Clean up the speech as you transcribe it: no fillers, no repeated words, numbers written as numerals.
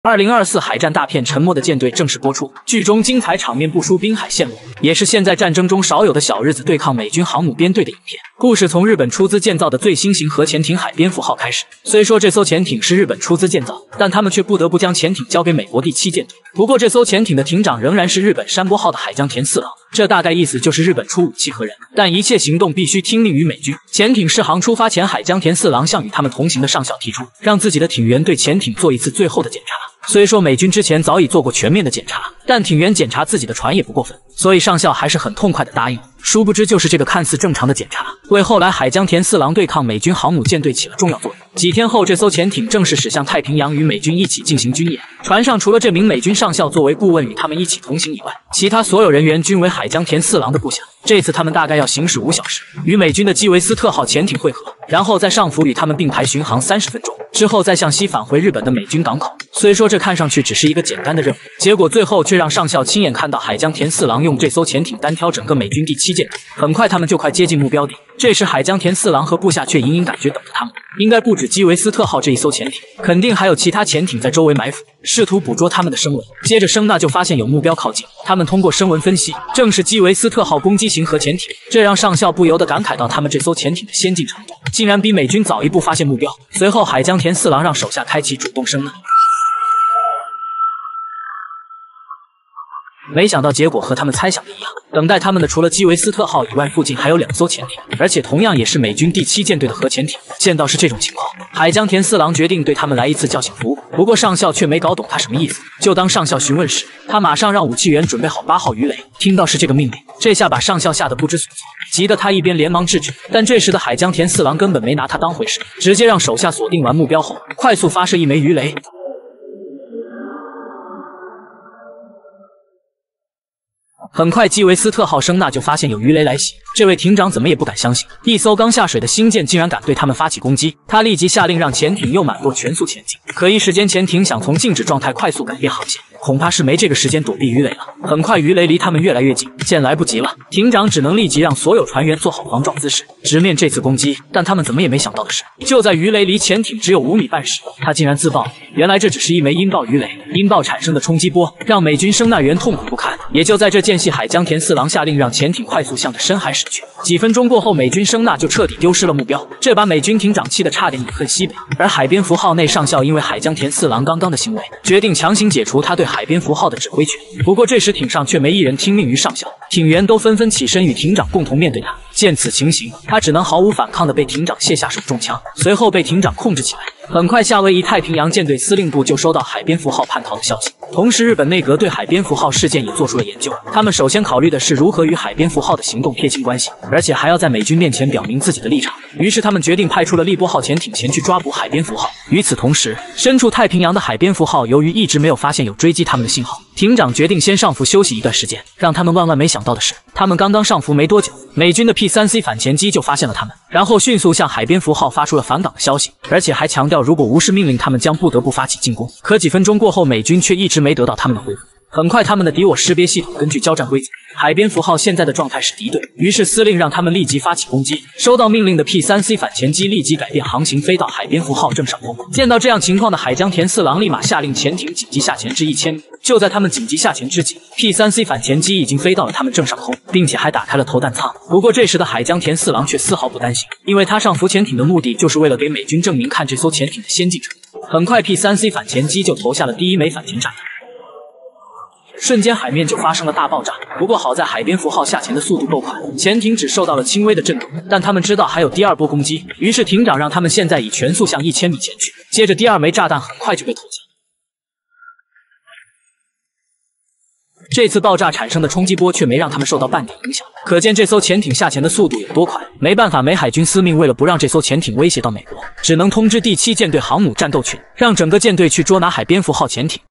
2024海战大片《沉默的舰队》正式播出，剧中精彩场面不输滨海线路，也是现在战争中少有的小日子对抗美军航母编队的影片。故事从日本出资建造的最新型核潜艇海蝙蝠号开始。虽说这艘潜艇是日本出资建造，但他们却不得不将潜艇交给美国第7舰队。不过这艘潜艇的艇长仍然是日本山波号的海江田四郎，这大概意思就是日本出武器和人，但一切行动必须听命于美军。潜艇试航出发前，海江田四郎向与他们同行的上校提出，让自己的艇员对潜艇做一次最后的检查。虽说美军之前早已做过全面的检查，但艇员检查自己的船也不过分，所以上校还是很痛快地答应了。殊不知，就是这个看似正常的检查，为后来海江田四郎对抗美军航母舰队起了重要作用。几天后，这艘潜艇正式驶向太平洋，与美军一起进行军演。船上除了这名美军上校作为顾问与他们一起同行以外，其他所有人员均为海江田四郎的部下。这次他们大概要行驶5小时，与美军的基维斯特号潜艇会合，然后在上浮与他们并排巡航30分钟，之后再向西返回日本的美军港口。虽说这看上去只是一个简单的任务，结果最后却让上校亲眼看到海江田四郎用这艘潜艇单挑整个美军第7舰队。很快他们就快接近目标地，这时海江田四郎和部下却隐隐感觉等着他们，应该不止基维斯特号这一艘潜艇，肯定还有其他潜艇在周围埋伏，试图捕捉他们的声纹。接着声纳就发现有目标靠近，他们通过声纹分析，正是基维斯特号攻击型核潜艇，这让上校不由得感慨到他们这艘潜艇的先进程度，竟然比美军早一步发现目标。随后海江田四郎让手下开启主动声纳，没想到结果和他们猜想的一样，等待他们的除了基维斯特号以外，附近还有2艘潜艇，而且同样也是美军第7舰队的核潜艇。见到是这种情况，海江田四郎决定对他们来一次叫醒服务。不过上校却没搞懂他什么意思，就当上校询问时，他马上让武器员准备好8号鱼雷。听到是这个命令，这下把上校吓得不知所措，急得他一边连忙制止，但这时的海江田四郎根本没拿他当回事，直接让手下锁定完目标后，快速发射1枚鱼雷。很快，基维斯特号声纳就发现有鱼雷来袭，这位艇长怎么也不敢相信，一艘刚下水的新舰竟然敢对他们发起攻击。他立即下令让潜艇右满舵全速前进，可一时间潜艇想从静止状态快速改变航线，恐怕是没这个时间躲避鱼雷了。很快，鱼雷离他们越来越近，见来不及了，艇长只能立即让所有船员做好防撞姿势，直面这次攻击。但他们怎么也没想到的是，就在鱼雷离潜艇只有5米半时，他竟然自爆了。原来这只是1枚音爆鱼雷，音爆产生的冲击波让美军声纳员痛苦不堪。也就在这间隙，海江田四郎下令让潜艇快速向着深海驶去。几分钟过后，美军声纳就彻底丢失了目标，这把美军艇长气得差点饮恨西北。而海蝙蝠号内上校因为海江田四郎刚刚的行为，决定强行解除他对海蝙蝠号的指挥权。不过这时艇上却没一人听命于上校，艇员都纷纷起身与艇长共同面对他。见此情形，他只能毫无反抗地被艇长卸下手中枪，随后被艇长控制起来。很快，夏威夷太平洋舰队司令部就收到海蝙蝠号叛逃的消息，同时日本内阁对海蝙蝠号事件也做出了研究。他们首先考虑的是如何与海蝙蝠号的行动撇清关系，而且还要在美军面前表明自己的立场。于是他们决定派出了利波号潜艇前去抓捕海蝙蝠号。与此同时，身处太平洋的海蝙蝠号由于一直没有发现有追击他们的信号，艇长决定先上浮休息一段时间。让他们万万没想到的是，他们刚刚上浮没多久，美军的 P3C 反潜机就发现了他们，然后迅速向海蝙蝠号发出了返港的消息，而且还强调如果无视命令，他们将不得不发起进攻。可几分钟过后，美军却一直没得到他们的回复。很快，他们的敌我识别系统根据交战规则，海蝙蝠号现在的状态是敌对，于是司令让他们立即发起攻击。收到命令的 P3C 反潜机立即改变航行，飞到海蝙蝠号正上空。见到这样情况的海江田四郎立马下令潜艇紧急下潜至1000米。就在他们紧急下潜之际， P3C 反潜机已经飞到了他们正上空，并且还打开了投弹舱。不过这时的海江田四郎却丝毫不担心，因为他上浮潜艇的目的就是为了给美军证明看这艘潜艇的先进程度。很快 P3C 反潜机就投下了第1枚反潜炸弹，瞬间海面就发生了大爆炸。不过好在海蝙蝠号下潜的速度够快，潜艇只受到了轻微的震动，但他们知道还有第2波攻击，于是艇长让他们现在以全速向1000米前去。接着第2枚炸弹很快就被投下。这次爆炸产生的冲击波却没让他们受到半点影响，可见这艘潜艇下潜的速度有多快。没办法，美海军司命为了不让这艘潜艇威胁到美国，只能通知第7舰队航母战斗群，让整个舰队去捉拿海蝙蝠号潜艇。